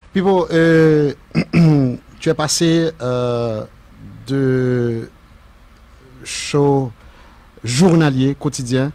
Pipo, tu es passé de show journalier, quotidien,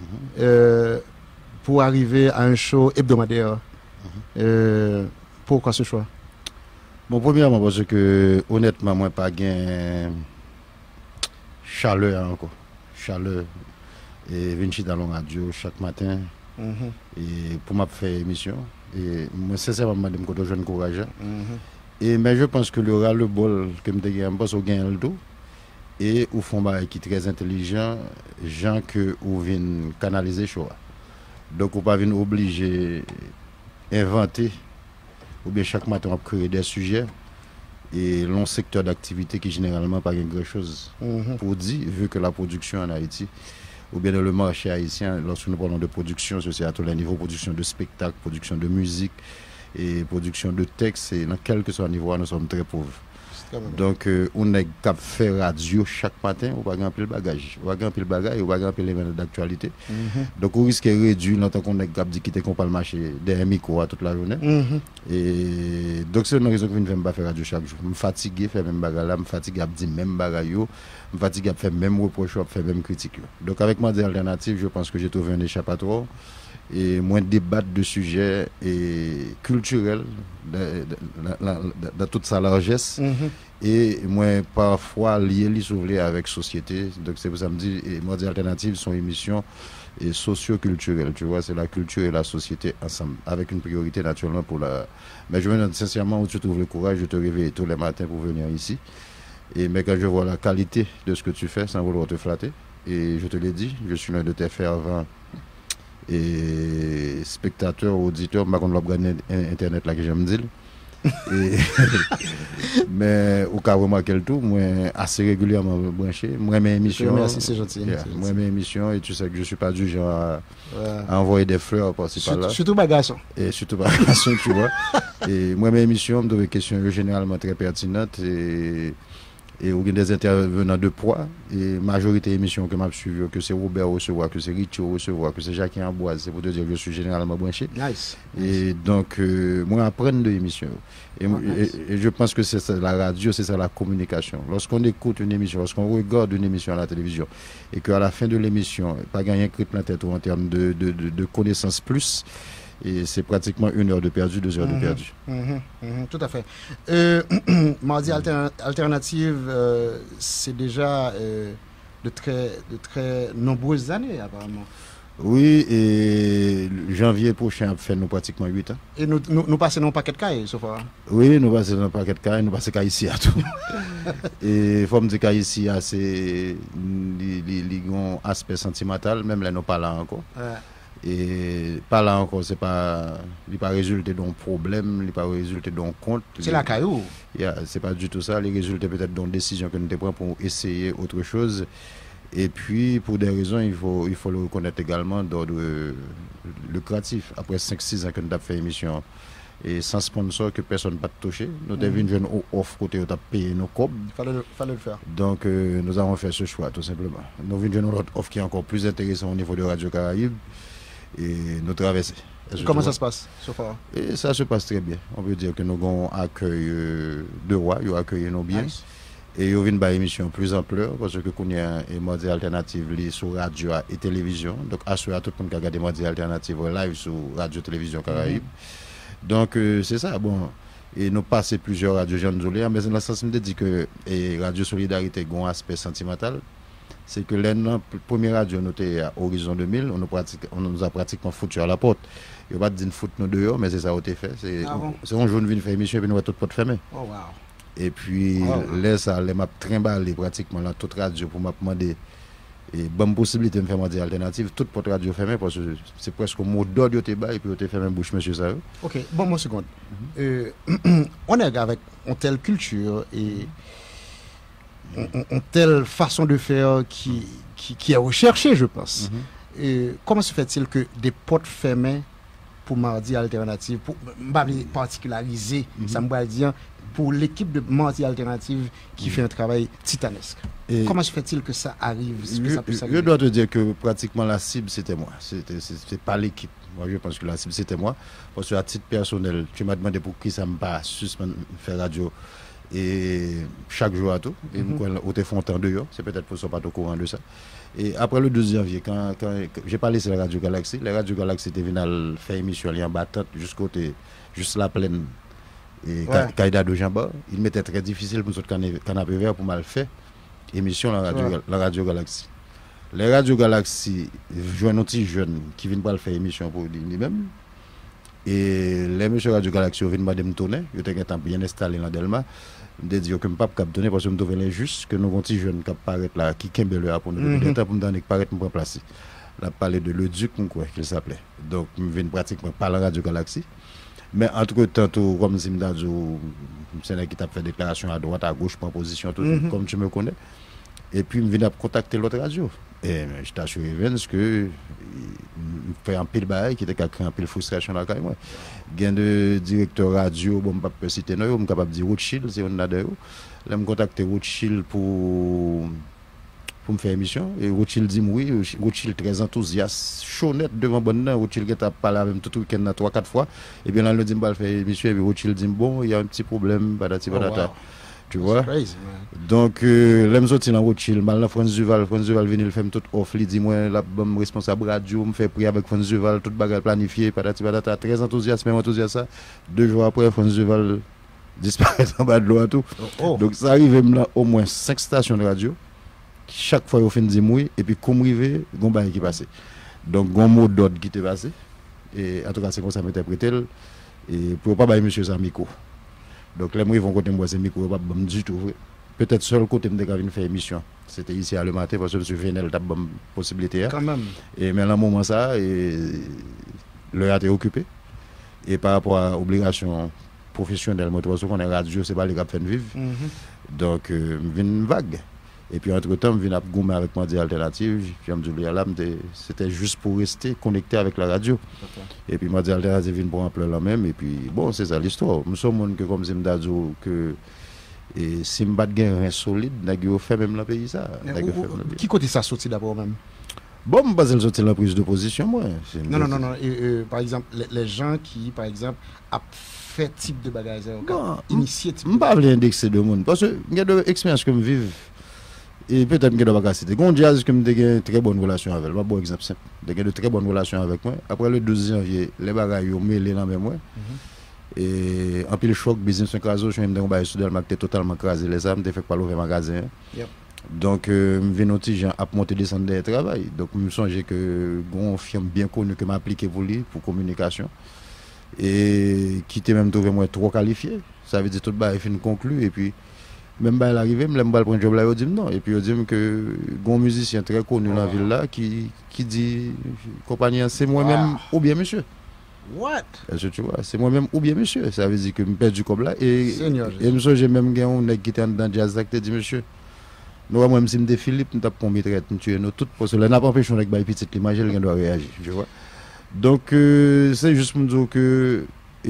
pour arriver à un show hebdomadaire. Pourquoi ce choix? Bon, premièrement, parce que honnêtement, moi, pas gain chaleur encore. Chaleur. Et venir dans la radio chaque matin. Et pour m'a faire émission. Et moi, sincèrement, je me jeune courageux. Et mais je pense que le ras le bol que me gagne, parce qu'on gagne le tout. Et au fond, qui est très intelligent, gens que ou viennent canaliser choix. Donc, on pas venir obligé inventer ou bien chaque matin on créer des sujets et long secteur d'activité qui généralement pas grand chose pour dire vu que la production en Haïti ou bien dans le marché haïtien lorsque nous parlons de production c'est à tous les niveaux, production de spectacle, production de musique et production de texte et dans quel que soit le niveau nous sommes très pauvres. Donc on est capable de faire radio chaque matin, on va gagner le bagage, on va gagner le bagage, on va gagner les événements d'actualité. Donc on risque de réduire notre qu'on est capable de quitter qu'on parle marché derrière micro toute la journée. Et donc c'est une raison que je ne vais pas faire radio chaque jour. Je me fatigue faire même bagage là, me fatigue à dire même bagage yo, me fatigue à faire même reproche, à faire même critique. Donc avec Mardi Alternative, je pense que j'ai trouvé un échappatoire et moins débattre de sujets et culturels dans toute sa largesse et moins parfois lié avec société. Donc c'est pour ça que je me dis Mardi Alternative sont émissions et socio-culturelles, tu vois, c'est la culture et la société ensemble avec une priorité naturellement pour la mais je me demande sincèrement où tu trouves le courage de te réveiller tous les matins pour venir ici et mais quand je vois la qualité de ce que tu fais sans vouloir te flatter et je te l'ai dit, je suis l'un de tes fervents et spectateurs, auditeurs, je ne sais pas internet là que j'aime dire. Mais au cas où remarquer le tout, moi assez régulièrement branché, moi mes émissions. Merci, c'est gentil. Moi mes émissions et tu sais que je suis pas du genre à envoyer des fleurs par-ci par-là. Surtout bagason. Et surtout bagason, tu vois. Et moi mes émissions, me donne des questions généralement très pertinentes et ou des intervenants de poids et majorité émissions que m'a suivi que c'est Robert recevoir que c'est Richo recevoir que c'est Jacques Amboise c'est pour te dire que je suis généralement branché et donc moi apprendre de l'émission et je pense que c'est ça la radio c'est ça la communication lorsqu'on écoute une émission lorsqu'on regarde une émission à la télévision et qu'à la fin de l'émission pas gagner un crit dans la tête ou en termes de connaissances plus et c'est pratiquement 1 heure de perdu, 2 heures de perdu. Tout à fait. Mardi Alternative, c'est déjà de très nombreuses années apparemment. Oui, et janvier prochain, on fait nous pratiquement 8 ans. Et nous passons dans un paquet de cailles, sauf fois. Oui, nous passons dans un paquet de cailles, nous passons ici à tout. Et il faut me dire qu'ici, c'est un aspect sentimental, même là, nous pas là encore. Et pas là encore, c'est pas, il pas résulté d'un problème, il pas résulté d'un compte. C'est la caillou. C'est pas du tout ça. Les résultats peut-être d'une décision que nous prenons pour essayer autre chose. Et puis pour des raisons, il faut le reconnaître également d'ordre lucratif. Après 5-6 ans que nous avons fait émission et sans sponsor que personne n'a pas touché, nous avons une jeune offre côté où tu as payé nos cobs. Fallait le faire. Donc nous avons fait ce choix tout simplement. Nous avons une jeune offre qui est encore plus intéressante au niveau de Radio Caraïbe. Et nous traversons. Comment ça se passe, Sofa? Et ça se passe très bien. On peut dire que nous avons un accueil de roi, ils accueillent nos biens. Nice. Et ils viennent une émission plus ampleur parce que nous avons une mode alternative sur radio et télévision. Donc, assurer à tout le monde qui a regardé mode alternative live sur radio télévision Caraïbe. Donc, c'est ça. Bon, et nous passons plusieurs radios jeunes, mais dans le sens, je me dis que Radio Solidarité a un aspect sentimental. C'est que la première radio notée à Horizon 2000, on nous a pratiquement foutu à la porte. Il n'y a pas de foutre nous dehors, mais c'est ça qui a été fait. C'est un jour nous venons faire émission et puis nous avons toute porte fermée. Oh, wow. Et puis là, ça m'a trimballé pratiquement dans toute radio pour me demander et bonne possibilité de me faire Mardi Alternative. Toute porte radio fermée parce que c'est presque un mot d'ordre et puis on te fermé bouche, monsieur ça. Ok, bon, moi, seconde. On est avec une telle culture et une telle façon de faire qui est recherchée, je pense. Et comment se fait-il que des portes fermées pour Mardi Alternative, pour particulariser, ça me va dire, pour l'équipe de Mardi Alternative qui fait un travail titanesque? Et comment se fait-il que ça arrive? Je dois te dire que pratiquement la cible, c'était moi. C'est pas l'équipe. Moi, je pense que la cible, c'était moi. Parce que à titre personnel, tu m'as demandé pour qui ça me pas suspendre faire radio. Et chaque jour à tout. Et au téléphone en dehors. C'est peut-être pour ça pas au courant de ça. Et après le 2 janvier, quand j'ai pas laissé la Radio Galaxie, la Radio Galaxie était venue faire émission en battante juste la plaine. Et Kaïda de Jamba, il m'était très difficile pour ce canapé vert pour mal faire émission la Radio Galaxie. Les Radio Galaxie jouent un petit jeune qui vient pas faire émission pour lui-même. Et les monsieur Radio Galaxie viennent pas de me tourner, ils étaient bien installés dans Delma. Je dis que je ne peux pas donner parce que je me trouve injuste que nos petits jeunes qui apparaissent là, qui kembe le pour nous donner pour me donner qui paraît me placer. Là parler de le duc qu'il s'appelait. Donc je viens pratiquement par la Radio Galaxie. Mais entre-temps, comme Zimdadjo, c'est qui t'a fait déclaration à droite, à gauche, proposition, tout, comme tu me connais. Et puis, je viens contacter l'autre radio. Et je t'assure, Evans, que je fais un pile bail qui était créé un pile frustration là, quand même. Il y a de directeur radio, bon, je ne peux pas citer, je suis capable de dire Rothschild, c'est un adhérent. Là, je contacte Rothschild pour me faire émission. Et Rothschild dit oui, Rothschild très enthousiaste, chaud net devant bonne. Rothschild qui a parlé avec tout le week-end 3-4 fois. Et bien là, le dit, je vais faire émission. Et puis Rothschild dit bon, il y a un petit problème, badati badata. Tu vois? Crazy, donc, l'aime sortir dans Rothschild, mal dans France Duval vient, il fait tout off, il dit moi, la bonne responsable radio, me fait prier avec France Duval, tout bagage planifié, patati patata, très enthousiaste, même enthousiaste ça. 2 jours après, France Duval disparaît en bas de l'eau et tout. Donc, ça arrive là au moins 5 stations de radio. Chaque fois, il fait dire oui, et puis, comme arrivé, il y a un bagage qui passe. Donc, il y a un mot d'ordre qui est passé. Et en tout cas, c'est comme ça m'interpréter. Et pour ne pas bailler monsieur Samiko. Donc, les gens vont côté moi, c'est micro, pas du tout. Peut-être seul côté de faire émission. C'était ici à le matin parce que M. Vénel a une possibilité. Quand même. Et mais à un moment, ça, l'heure a été occupée. Et par rapport à l'obligation professionnelle, parce qu'on est radio, c'est pas les gars qui vivre. Donc, je viens une vague. Et puis, entre-temps, je viens à avec moi des alternatives. C'était juste pour rester connecté avec la radio. Et puis, moi, des alternatives viennent pour un peu la même. Et puis, bon, c'est ça l'histoire. Nous sommes que comme Zimdadjo, que si je ne bats un solide, je fait même le pays ça. Qui côté ça sorti d'abord même? Bon, je base sur la prise de position, moi. Non. Par exemple, les gens qui, par exemple, a fait type de bagages, initié type. Je ne peux pas indexer de monde. Parce que il y a des expériences que je vis. Et peut-être que je ne vais pas citer. Jazz, que j'ai une très bonne relation avec. Bon exemple simple. J'ai de très bonne relation avec moi. Après le 12 janvier, les bagages ont mêlé dans mes mains. Et en plus, choc, business écrasé, je suis dans un studio, je totalement écrasé les âmes, je fait pas l'ouvrir magasin. Donc, je viens aussi à monter descendre des travail. Donc, je me songe que une firme bien connue que m'a appliqué pour communication. Et qui était même trouvé moi trop qualifié. Ça veut dire tout le bail est conclu. Et puis, même à l'arrivée, je me prendre un job là, je dis non. Et puis, je dis que un musicien très connu dans la ville là qui dit, compagnie, c'est moi-même ou bien monsieur. What? Tu vois, c'est moi-même ou bien monsieur. Ça veut dire que je perds du cob là. Et j'ai même gagné un qui était dans Jazz qui dit monsieur. Nous, moi, si je Philippe, nous avons promis de tuer nous toutes. Parce que là, n'a pas empêché avec ma petite image, elle doit réagir. Tu vois. Donc, c'est juste pour dire que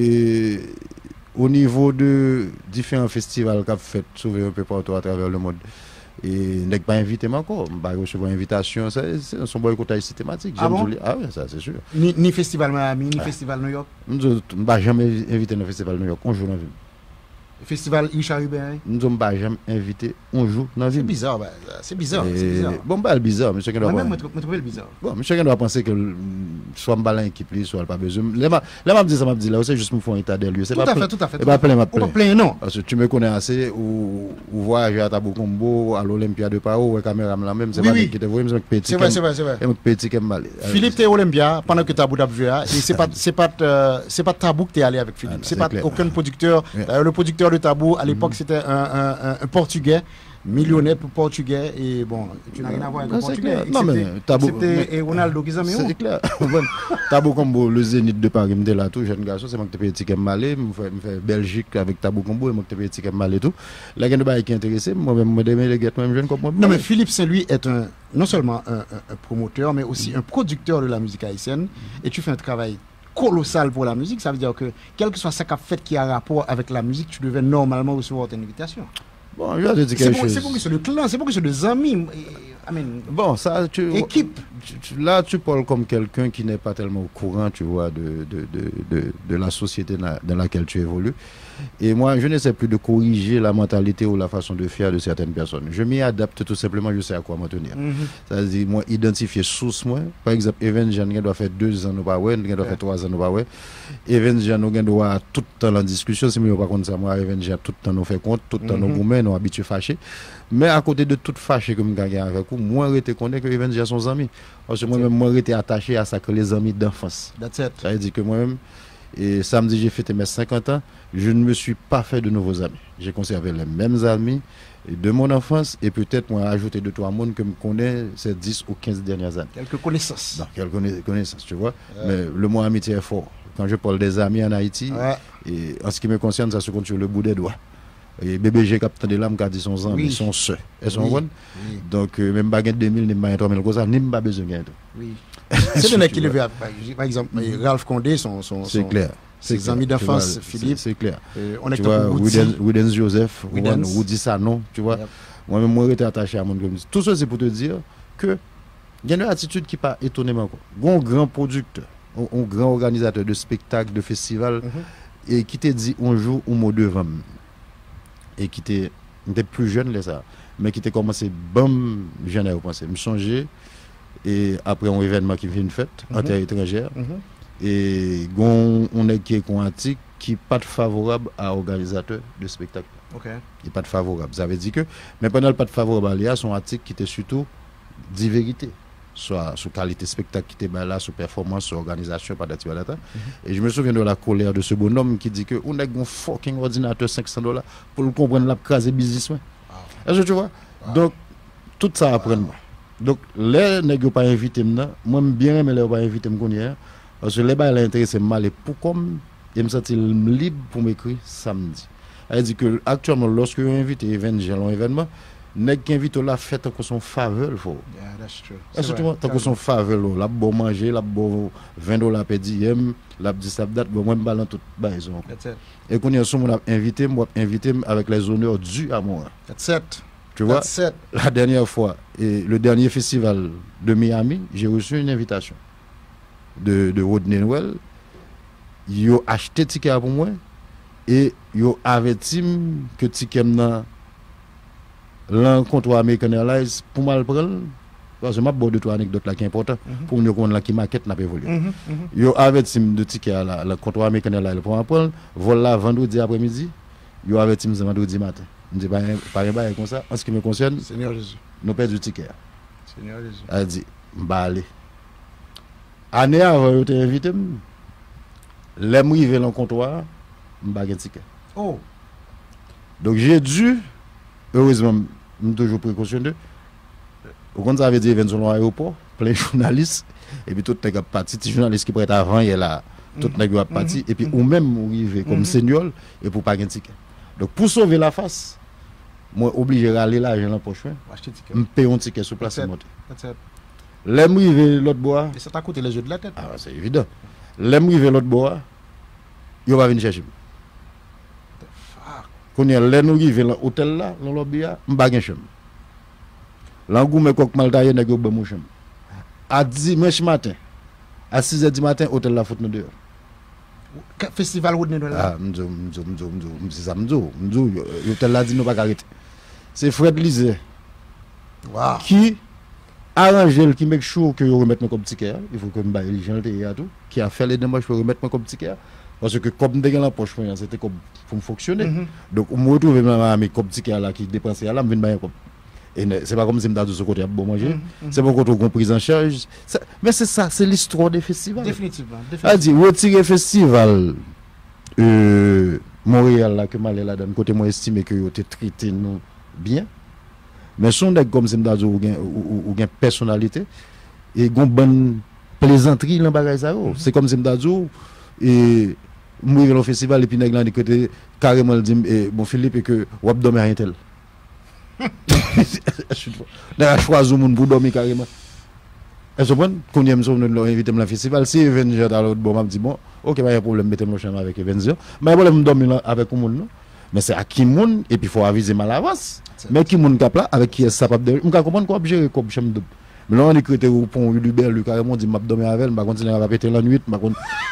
au niveau de différents festivals qu'on fait souvent un peu partout à travers le monde, et n'est pas invité encore, je vais recevoir une invitation, c'est son boycottage systématique. Ah bon? Ah oui, ça c'est sûr. Ni Festival Miami, ni Festival New York? Je ne vais jamais inviter dans le Festival New York, on joue dans la ville. Festival Richard Hubert? Nous ne sommes pas jamais invités, on joue dans la ville. C'est bizarre, c'est bizarre. Bon, bizarre, monsieur. Moi-même, je trouve le bizarre. Bon, monsieur doit penser que soit je suis l'équipe, soit pas besoin. Là, je dis ça, je dis là, c'est juste me faire un état des lieux. Tout à fait. Pas plein, non. Parce que tu me connais assez, ou voyager à Tabo Combo, à l'Olympia de Pau, ou à caméra là même, c'est pas qui te voit, mais petit. C'est vrai. Petit qui mal. Philippe, tu es Olympia pendant que Tabou t'a vu, et c'est pas Tabou que tu es allé avec Philippe. C'est pas aucun producteur. Le producteur de Tabou, à l'époque, c'était un Portugais, millionnaire portugais, et bon, tu n'as rien à voir avec le Portugais. Non, mais Tabou. C'était Ronaldo qui s'en met où? C'est clair. Tabou Combo, le Zénith de Paris, me là tout, jeune garçon, c'est moi qui te petit qui malé, me fait Belgique avec Tabou Combo, et moi qui te petit qui malé tout. La gagne de bail qui est intéressé, moi-même, moi, les gars, même jeune comme moi. Non, mais Philippe Saint-Louis est non seulement un promoteur, mais aussi un producteur de la musique haïtienne, et tu fais un travail colossal pour la musique. Ça veut dire que quel que soit ce qu'a fait qui a rapport avec la musique, tu devais normalement recevoir ton invitation. Bon, je vais te dire quelque chose. C'est pour que c'est de clan, c'est pour que c'est des amis. Bon, ça, équipe. là, tu parles comme quelqu'un qui n'est pas tellement au courant, tu vois, de la société dans laquelle tu évolues. Et moi, je n'essaie plus de corriger la mentalité ou la façon de faire de certaines personnes. Je m'y adapte tout simplement, je sais à quoi m'en tenir. C'est-à-dire, moi, identifier source, moi. Par exemple, Even Jean doit faire 2 ans, nous pas ouais, doit faire 3 ans, nous pas ouais. Even Jean doit tout le temps en discussion, si nous pas contre ça, moi, Even Jean tout le temps nous fait compte, tout le temps nous gourmets, nous habitués fâchés. Mais à côté de tout fâché comme gagne avec vous, moi, je connais que Even Jean sont amis. Parce que moi-même, moi, j'étais attaché à ça que les amis d'enfance. Ça veut dire que moi-même, et samedi, j'ai fêté mes 50 ans. Je ne me suis pas fait de nouveaux amis. J'ai conservé les mêmes amis de mon enfance et peut-être moi ajouté 2-3 monde que je connais ces 10 ou 15 dernières années. Quelques connaissances. Non, quelques connaissances, tu vois. Mais le mot amitié est fort. Quand je parle des amis en Haïti, et en ce qui me concerne, ça se compte sur le bout des doigts. Et BBG capitaine de l'âme qui a dit son amis, son soeurs. Elles sont bonnes. Donc, même pas 2000, ni pas 3000 comme ça, ni pas besoin de oui. C'est un qui le veut, par exemple, Ralph Condé, c'est clair. Ses amis d'enfance, Philippe. C'est clair. On est tu vois, Woodens Joseph, Woody Sanon, tu vois. Moi-même, moi, j'étais attaché à mon comme tout ça, c'est pour te dire que il y a une attitude qui n'est pas étonnamment. Un grand producteur, un grand organisateur de spectacles, de festivals, et qui t'a dit un jour un mot devant, et qui était plus jeune, là, ça, mais qui t'a commencé bon jeune à penser. Me songer, et après un événement qui vient une fête en terre étrangère. Et on est qui est antique qui pas favorable à organisateur de spectacle. Il pas favorable. Ça veut dire que mais pendant le pas favorable il y a son article qui était surtout dit vérité soit sur qualité spectacle qui était là sur performance sur organisation pas d'activité. Et je me souviens de la colère de ce bonhomme qui dit que on a un fucking ordinateur $500 pour le comprendre la craser business. Est-ce que tu vois? Donc tout ça apprendre. Donc les nèg pas invité moi bien mais les pas invité me connait. Parce que les bails intéressent mal et pour comme je me sens libre pour m'écrire samedi. Elle dit que actuellement lorsque vous invitez un événement, nèg qui invite la fête que son faveur faut. Yeah, that's true. Est-ce que tu vois tant que son faveur la bon manger, la bon $20 per diem, la dit ça date bon moi balan tout baison. Et qu'on y a son invité avec les honneurs dus à moi. That's it. Tu vois? La dernière fois et le dernier festival de Miami, j'ai reçu une invitation de Rodney Noël. Ils ont acheté ticket pour moi et ils ont averti que ticket dans l'encontre American Airlines pour mal prendre parce que m'a bon de trois anecdotes là qui est important pour nous connaître là qui maquette n'a pas évolué. Ils ont averti de ticket à la contre American Airlines pour prendre vol là vendredi après-midi. Ils ont averti vendredi matin. Je dis pas comme ça en ce qui me concerne. Seigneur Jésus. Nous perdu ticket. Seigneur Jésus. Elle dit aller. Année avant, je t'ai invité. Les arrivé dans le comptoir, je n'ai pas de ticket. Oh. Donc j'ai dû, heureusement, je suis toujours précautionneux. Au contraire, ça veut dire que l'aéroport, plein de journalistes, et puis tout le monde parti. Les journalistes qui prêtent avant, il y a là, tout le monde parti. Et puis, ou même arrivé comme senior, et pour pas de ticket. Donc pour sauver la face, moi, obligé d'aller là, j'ai l'empoche. Je paye un ticket sur place et monter. L'aime rive l'autre bois. Et ça t'a coûté les yeux de la tête. Ah, c'est évident. L'aime rive l'autre bois, il va venir chercher. Quand il y a l'aime rive l'hôtel là, dans l'objet, je ne sais pas. L'angou me coque mal taillé, n'est-ce pas mon chambre. À dimanche matin, à 6h du matin, l'hôtel là, faut nous dehors. Festival Rodney Noël. Ah, c'est ça, l'hôtel là dit nous pas arrêter. C'est Fred Lisée. Wow. Qui arrange qui make sure que je remette comme ticket, il faut que je baille les gens tout qui a fait les démarches pour remettre comme ticket parce que comme dans la poche c'était comme pour fonctionner. Donc on me retrouve même comme ticket là qui dépenser là me venir bailler comme et c'est pas comme si me dans ce côté bon manger, c'est pas qu'on prise en charge, mais c'est ça, c'est l'histoire des festivals. Définitivement. A dit retirer festival Montréal là que malé là d'un côté moi estimé que yo était traité nous bien. Mais son nèg comme si m'da ou gen personnalité et gon bonne plaisanterie dans bagay ça. C'est comme si m'da et mourir au festival et puis nèg là côté carrément dit bon Philippe et que ou ap dormir rien tel. N'a choisi moun pour dormir carrément. Est-ce que quand il me invité dans le festival si Avenger dans l'autre bon m'a dit bon OK pas de problème mettez moi chambre avec Avenger mais problème dormir avec moun non. Mais c'est à qui moun et puis faut aviser mal avance. Mais qui moun cap là avec qui est capable de on comprendre quoi gérer comme chambre Mais là, on écrit au pont Hubert, lui, carrément, dit, m'a dormi avec elle, m'a continué à répéter la nuit, m'a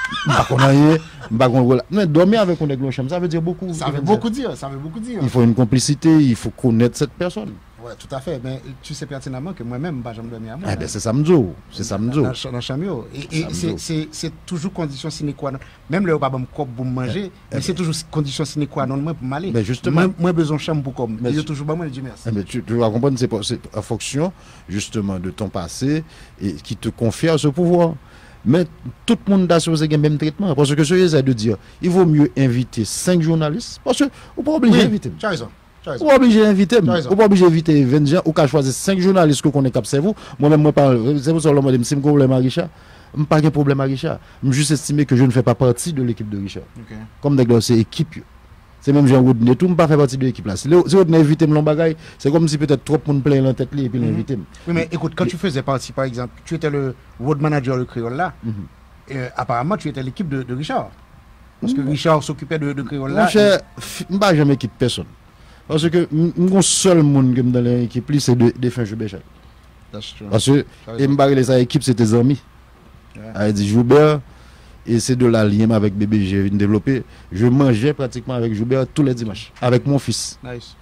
mais dormir avec un aigle chambre, ça veut dire beaucoup. Ça veut beaucoup dire, ça veut beaucoup dire. Il faut une complicité, il faut connaître cette personne. Ouais, tout à fait. Mais tu sais pertinemment que moi-même, je ne dormir à moi. Eh bien, c'est ça, m'djo. C'est ça, m'djo. Dans le chambre. Et c'est toujours condition sine qua non. Même le pas pour manger, mais c'est toujours condition sine qua non pour m'aller. Mais justement. Moi, besoin de chambre pour comme. Mais il toujours pas moi, je dis merci. Mais tu vas comprendre, c'est en fonction, justement, de ton passé et qui te confère ce pouvoir. Mais tout le monde a choisi le même traitement. Parce que ce que j'ai de dire, il vaut mieux inviter 5 journalistes. Parce que vous pas obligé d'inviter. Tu as raison. Ou pas obligé d'inviter, ou pas obligé d'inviter 20 gens, ou qu'à choisir 5 journalistes que qu'on est capté vous. Moi-même, moi parle, c'est pour ça que je me dis, si je me problème à Richard, je n'ai pas de problème à Richard. Je juste estimé que je ne fais pas partie de l'équipe de Richard. Okay. Comme des c'est équipe. C'est même Jean Rodney, tout ne pas faire partie de l'équipe là. Si Rodney invité mon bagaille, c'est comme si peut-être trop de monde plein en tête et puis l'inviter. Oui, mais écoute, quand tu faisais partie, par exemple, tu étais le road manager de Créole là, apparemment tu étais l'équipe de Richard. Parce que Richard s'occupait de Créole là. Je ne vais jamais quitter personne. Parce que mon seul monde qui me dans l'équipe, c'est de fin Joubert. Parce que les équipes, c'était des amis. Elle dit Joubert, et c'est de la lien avec bébé j'ai développé. Je mangeais pratiquement avec Joubert tous les dimanches, avec mon fils. Nice.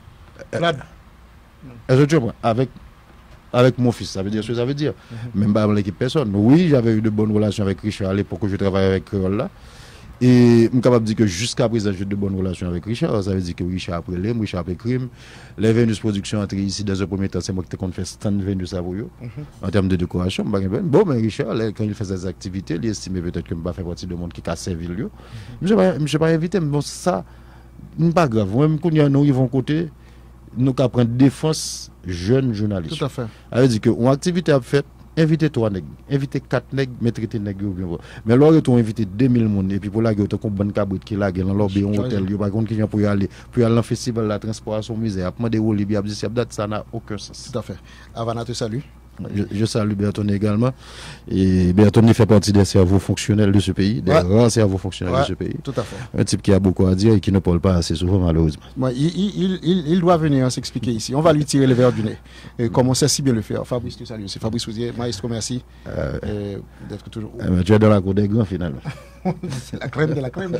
Avec mon fils, ça veut dire ce que ça veut dire. Même pas avec l'équipe personne. Oui, j'avais eu de bonnes relations avec Richard à l'époque où je travaillais avec Créole là. Et je suis capable de dire que jusqu'à présent, j'ai de bonnes relations avec Richard. Ça veut dire que Richard après l'aime, Richard après crime. Les Vénus Production entré ici dans un premier temps, c'est moi qui ai fait stand Vénus à vous. En termes de décoration, bon, mais Richard, quand il fait ses activités, il estime peut-être que je ne vais pas faire partie du monde qui a servi le lieu. Je ne suis pas invité, mais bon, ça, n'est pas grave. Même quand nous arrivons côté, nous avons prendre défense jeunes journalistes. Tout à fait. Ça veut dire qu'une activité à faire, inviter 3 nègres, inviter 4 nègres, mais traiter nègres bien. Mais là, tu as invité 2000 personnes, et puis pour là, tu as une bonne cabrite qui est là, dans l'obé, un hôtel, par contre, qui vient pour aller dans le festival, la transportation musée, après des roues, ça n'a aucun sens. Tout à fait. Havana te salue. Je salue Berton également. Et Berton fait partie des cerveaux fonctionnels de ce pays, des rares cerveaux fonctionnels de ce pays. Tout à fait. Un type qui a beaucoup à dire et qui ne parle pas assez souvent, malheureusement. Il doit venir s'expliquer ici. On va lui tirer le verre du nez. Comme on sait si bien le faire. Fabrice, te salue. C'est Fabrice Souzier. Maestro, merci. D'être toujours. Tu es dans la cour des grands, finalement. C'est la crème de la crème.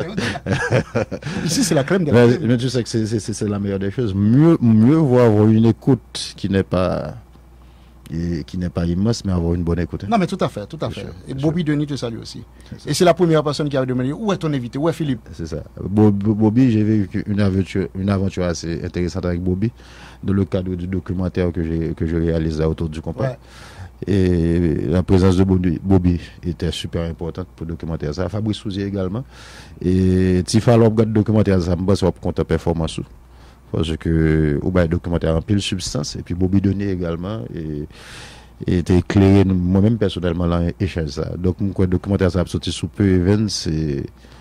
Ici, c'est la crème de la crème. Mais tu sais que c'est la meilleure des choses. Mieux vaut avoir une écoute qui n'est pas immense, mais avoir une bonne écoute. Non, mais tout à fait, tout à fait. Et Bobby Denis te salue aussi. Et c'est la première personne qui avait demandé où est ton invité, où est Philippe? C'est ça. Bobby, j'ai vécu une aventure assez intéressante avec Bobby dans le cadre du documentaire que je réalisais autour du compas. Ouais. Et la présence de Bobby était super importante pour le documentaire. Ça, Fabrice Souzier également. Et si il regarde le documentaire, ça me passe pour compter performance. Parce que le documentaire a pile substance et puis Bobby Denis également et était éclairé moi-même personnellement dans l'échelle ça. Donc le documentaire ça a sorti sous peu events et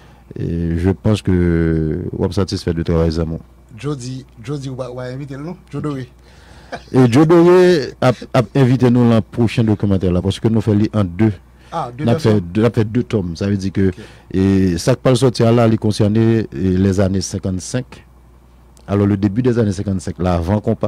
je pense que on est satisfait du travail Zamon. Jody va inviter nous Joe Doré. Et Joe Doré a invité nous dans le prochain documentaire là parce que nous fait en deux. On a fait 2 tomes, ça veut dire que et ça qui parle sortir là il concernait les années 55. Alors le début des années 55, là, avant compas,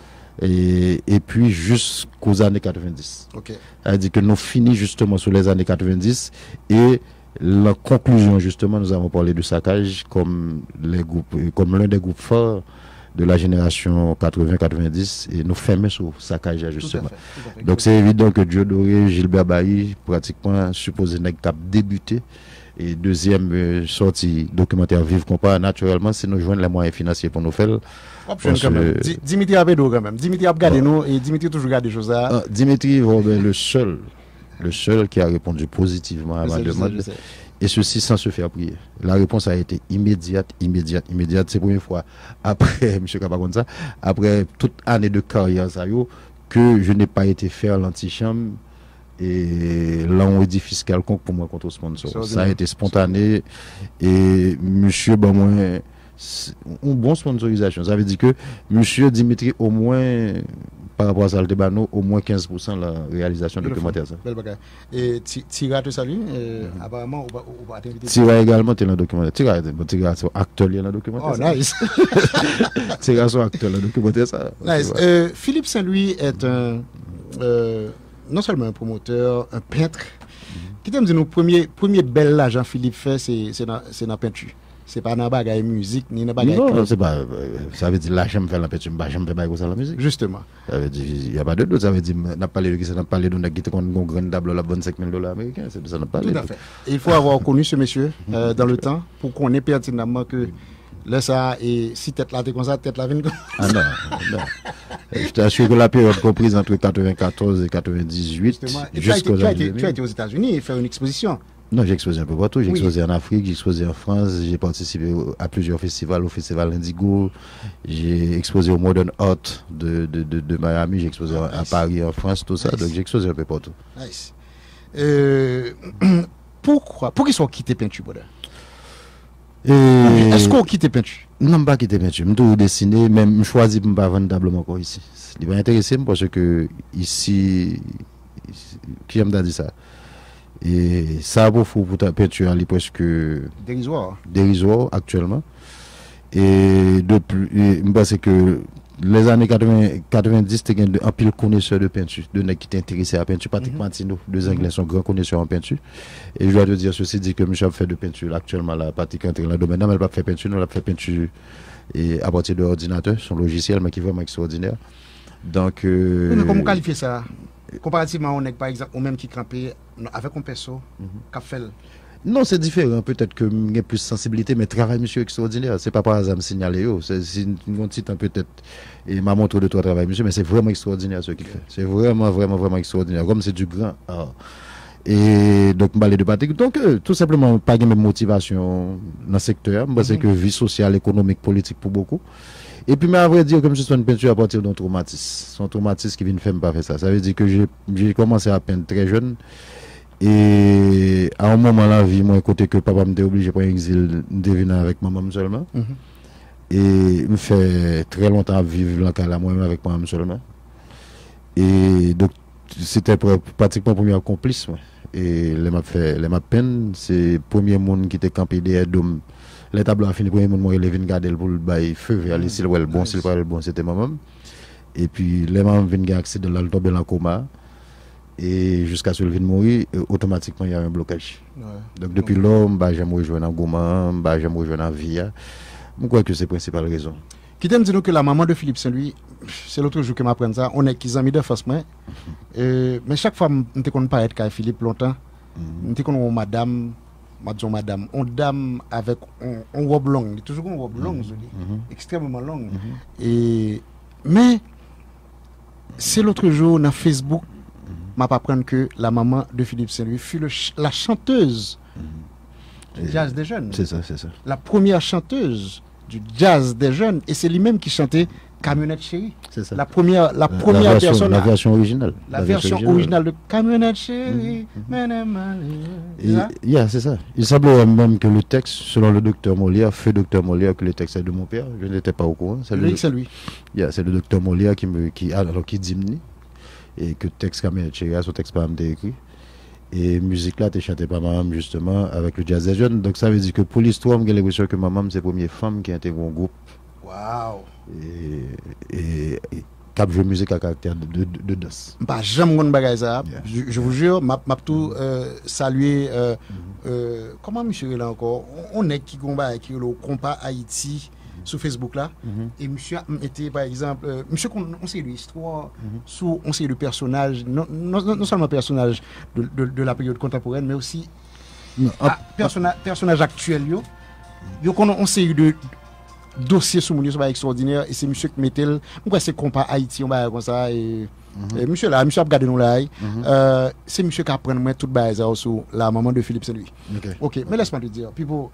et puis jusqu'aux années 90. Okay. C'est-à-dire que nous finissons justement sur les années 90 et la conclusion justement, nous avons parlé de saccage comme l'un des groupes forts de la génération 80-90 et nous fermons sur saccage justement. Tout à fait. Donc c'est évident que Joe Doré, Gilbert Bailly, pratiquement supposé n'être qu'à débuter. Et deuxième sortie documentaire Vive Compas, naturellement, c'est nous joindre les moyens financiers pour nous faire. Dimitri a quand même. Dimitri a regardé nous et Dimitri toujours regarde des choses là. Dimitri est le seul qui a répondu positivement à ma demande. Et ceci sans se faire prier. La réponse a été immédiate. C'est la première fois après, M. Kabakonza, après toute année de carrière, que je n'ai pas été faire l'antichambre. Et là, on édifice quelconque pour moi contre le sponsor. Ça a été spontané. Et monsieur, une bonne sponsorisation. Ça veut dire que monsieur Dimitri, au moins, par rapport à ça, au moins 15% la réalisation documentaire. Et Tira te salue. Apparemment, on va t'inviter. Tira également, tu es dans le documentaire. Tira, c'est acteur dans le documentaire. Oh, nice. Tira, c'est acteur dans le documentaire. Ça. Nice. Philippe Saint-Louis est un non seulement un promoteur, un peintre. Qui t'aime dire, nous, premier bel là, Jean-Philippe fait, c'est dans la peinture. C'est pas dans la bagaille musique, ni dans la bagaille. Non, c'est pas. Ça veut dire là, j'aime faire la peinture, j'aime faire la musique. Justement. Ça veut dire, il n'y a pas de doute. Ça veut dire, on a parlé de ça, on a parlé d'un qui te compte une grande table, la bonne $5,000 américains. C'est de ça qu'on a parlé. Tout à fait. Et il faut avoir connu ce monsieur dans le temps pour qu'on ait pertinemment que là, ça, et si tête là, t'es comme ça, tête là, vient comme ça. Ah non. Je t'assure que la période comprise entre 94 et 98, jusqu'aux années 2000. Tu as été aux États-Unis et faire une exposition. Non, j'ai exposé un peu partout. J'ai exposé en Afrique, j'ai exposé en France, j'ai participé à plusieurs festivals, au Festival Indigo, j'ai exposé au Modern Art de Miami, j'ai exposé à Paris, en France, tout ça. Donc j'ai exposé un peu partout. Nice. Pourquoi qu'ils sont quittés peinture, Boda? Est-ce qu'on quitte peinture? Non, pas quitter peinture. Je suis dessiné, même je choisis de ne pas vendablement encore ici. Il va intéresser parce que ici, qui j'aime dire ça? Et ça, pour ta peinture, elle est presque dérisoire actuellement. Et je pense que les années 90, il y a un pile connaisseur de peinture, de gens qui étaient intéressés à la peinture. Patrick Martino, deux Anglais sont grands connaisseurs en peinture. Et je dois te dire ceci, dit que Michel fait de peinture actuellement, là, Patrick entre dans le domaine, mais elle n'a pas fait peinture, elle a fait peinture à partir de l'ordinateur, son logiciel, mais qui est vraiment extraordinaire. Donc. Mais comment qualifier ça? Comparativement, on est par exemple, au même qui campait avec un perso, qu'a fait. Non, c'est différent. Peut-être que j'ai plus de sensibilité, mais travail, monsieur, extraordinaire. C'est pas par hasard me signaler. C'est une titre peut-être et m'a montré de toi travail, monsieur, mais c'est vraiment extraordinaire ce qu'il fait. C'est vraiment extraordinaire. Comme c'est du grand art. Et donc, parler de Patrick. Donc, tout simplement, pas de même motivation dans le secteur. C'est que vie sociale, économique, politique pour beaucoup. Et puis, mais à vrai dire, comme je suis une peinture à partir d'un traumatisme. Son traumatisme qui vient de faire me pas faire ça. Ça veut dire que j'ai commencé à peindre très jeune. Et à un moment là, vie, moi, côté que papa m'était obligé pour un exil, de venir avec maman seulement. Et me fait très longtemps vivre là moi-même avec maman seulement. Et donc, c'était pratiquement le premier accomplissement. Et les m'a peine, c'est le premier monde qui était campé derrière d'homme. Les tableaux a fini, le premier monde moi, il vient garder pour le bail feu vers les s'il le bon, s'il pas le bon, c'était maman. Et puis, les mamans viennent accident là, le tomber en coma. Et jusqu'à ce qu'il vienne mourir, automatiquement il y a un blocage. Donc depuis là, j'aime rejoindre en Goma, j'aime rejoindre en Via. Je crois que c'est la principale raison. Qui t'aime dire que la maman de Philippe Saint-Louis, c'est l'autre jour que m'apprend ça, on est qu'ils ont mis de face main. Mais chaque fois, on ne connaît pas avec Philippe longtemps. On connaît madame, on dame avec un robe longue, toujours une robe longue, extrêmement longue. Mais c'est l'autre jour dans Facebook, m'a pas apprendre que la maman de Philippe Saint-Louis fut la chanteuse du jazz des jeunes. C'est ça. La première chanteuse du jazz des jeunes. Et c'est lui-même qui chantait Camionnette Chérie. C'est ça. La première personne. La version originale. La version originale de Camionnette Chérie. C'est ça. Il semble même que le texte, selon le docteur Molière, feu docteur Molière, que le texte est de mon père. Je n'étais pas au courant. C'est lui. C'est lui. C'est le docteur Molière qui dit et que texte Camionnette Chérie, son texte pas écrit. Et musique là, tu chanté par maman justement avec le jazz des jeunes. Donc ça veut dire que pour l'histoire, j'ai l'impression que maman c'est la première femme qui a intégré un groupe. Waouh! Et cap jeu musique à caractère de danse. Bah, j'aime mon bagage ça. Je vous jure, m'a tout saluer. Comment monsieur là encore? On est qui combat qui le compas Haïti sur Facebook là. Et monsieur était par exemple, monsieur on sait l'histoire, on sait le personnage, non seulement personnage de la période contemporaine, mais aussi personnage actuel on sait de dossier sur mon c'est extraordinaire et c'est monsieur qui mettait pourquoi c'est compas Haïti on va comme ça et monsieur là monsieur a regardé nous là c'est monsieur qui apprend moi toute base sur la maman de Philippe Saint-Louis. OK, mais laisse-moi te dire people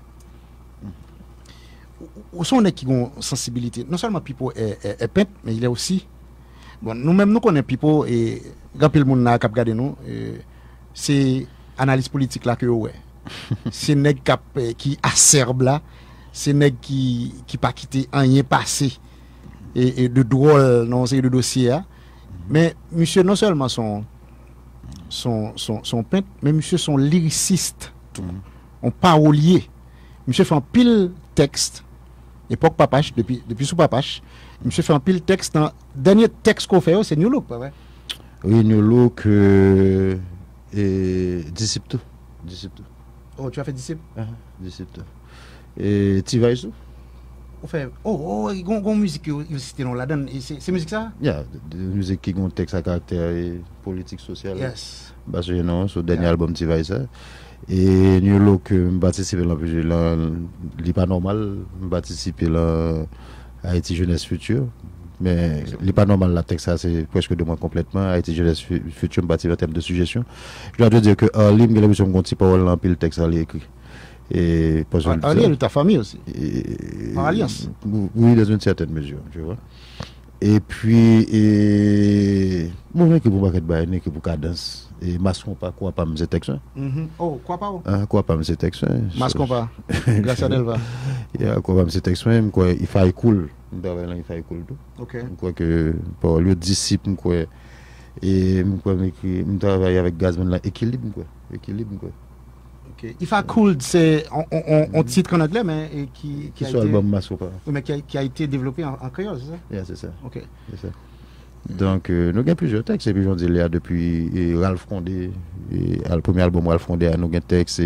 où sont les qui ont sensibilité. Non seulement Pipo est peintre, mais il est aussi bon nous-mêmes nous connaissons Pipo et grand pile monde n'a cap regarder nous c'est analyse politique là que ouais. C'est nèg qui acerbe là, c'est nèg qui pas quitter rien passé et de drôle dans ces dossiers là. Mais monsieur non seulement son peintre, mais monsieur son lyriciste, un parolier. Monsieur fait un pile texte époque Papache, depuis sous Papache, monsieur fait un pile texte dans dernier texte qu'on fait c'est New Look, pas vrai? Oui, nous que et disciple. Disciple. Oh, tu as fait disciple? Disciple. Et tu vas où? Enfin, musique que c'était dans la donne. C'est musique ça? Yeah, de musique qui a un texte à caractère politique, social. Yes. Parce que non, sur le dernier album, tu vas ça. Et nous que participer là, il pas normal, participer là Haïti Jeunesse Future. Mais il n'est pas normal, la texte, ça, c'est presque de moi complètement. Haïti Jeunesse Future, en termes de suggestion. Je dois te dire que Arlim, il y a besoin de petit parole dans le texte, il est écrit. Et Arlim, de ta famille aussi. En alliance. Oui, dans une certaine mesure, tu vois. Et puis, bon, que pour Baket Baïne, que pour Cadence. Et masquons pas, quoi pas, mes textes. Oh, quoi pas? Quoi pas, mes textes. Masquons pas. Grâce à Delva. Quoi pas, mes textes, quoi, il faille cool. Il faille cool tout. Ok. Quoi que, pour le disciple, quoi. Et, quoi, je travaille avec Gazman là, équilibre, quoi. Équilibre, quoi. Ok. Il faille cool, c'est on titre en anglais, mais qui a été. Album masquons pas. Mais qui a été développé en créole, c'est ça? Yeah, c'est ça. Ok. C'est ça. Donc, nous avons plusieurs textes, et puis j'en dis là depuis Ralph Condé, le premier album Ralph Condé, nous avons un texte,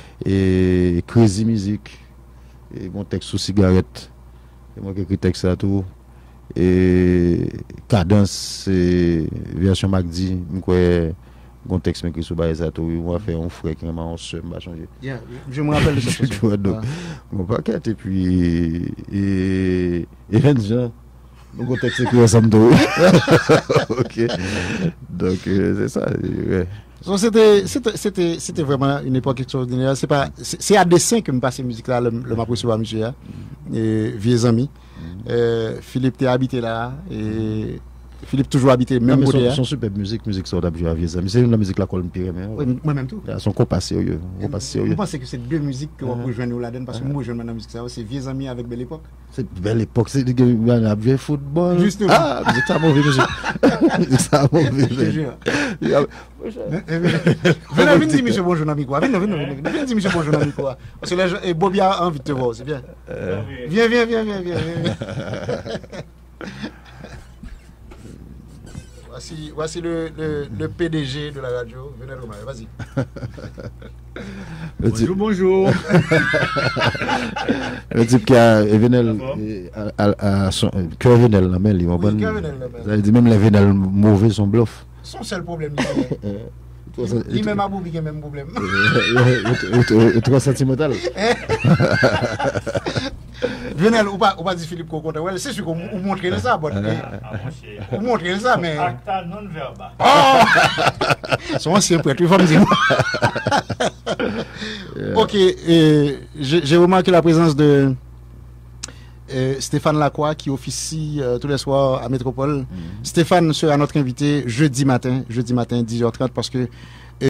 et Crazy Music, et mon texte sous cigarette, et moi qui écrit texte à tout, et Cadence, version MacD, mon texte écrit sous Baïsa, tout, on va faire un frère qui m'a changé. Yeah, je me rappelle de cette chose. Mon paquet, et puis, et Jean. Donc, on texte écrit ensemble. Ok. Donc, c'est ça. Ouais. So, c'était vraiment une époque extraordinaire. C'est à dessein que me passe musique là, le m'a recevoir monsieur, et vieux amis. Philippe t'es habité là, et Philippe toujours habité même côté. Son superbe musique sur la vieux amis. C'est une musique là qu'on me pire. Moi-même tout. Son compas sérieux. Vous pensez que c'est deux musiques que vous rejoignez au Laden, parce que moi je joue dans la musique ça, c'est vieux amis avec Belle Époque. C'est Belle Époque, c'est on a joué football. Justement. Ah, musique ça mauvais musique. Ça mauvais. Venez dire monsieur bonjour ami quoi. Venez dire monsieur bonjour ami quoi. Parce que Bobby a envie de te voir, c'est bien. Viens. Voici le PDG de la radio. Venez Romain, vas-y. Bonjour. Le type qui a Venel son cœur Venel la main, il dit même les Venel mauvais sont bluff. Son seul problème. Il même à Bobby qui a même problème. Trop sentimental. Venel, ou pas dire Philippe qu'on compte. C'est sûr qu'on montre ça, on montre ça, mais. Acta non verba. Son ancien prêtre, il faut me dire. Ok, j'ai remarqué la présence de Stéphane Lacroix qui officie tous les soirs à Métropole. Stéphane sera notre invité jeudi matin 10h30 parce que